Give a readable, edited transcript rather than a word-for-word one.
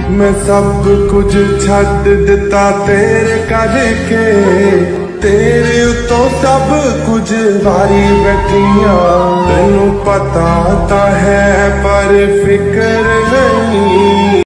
मैं सब कुछ छड्ड दिता तेरे करके, तेरे उतो सब कुछ वारी बैठियां। तेनू पता ता है पर फिक्र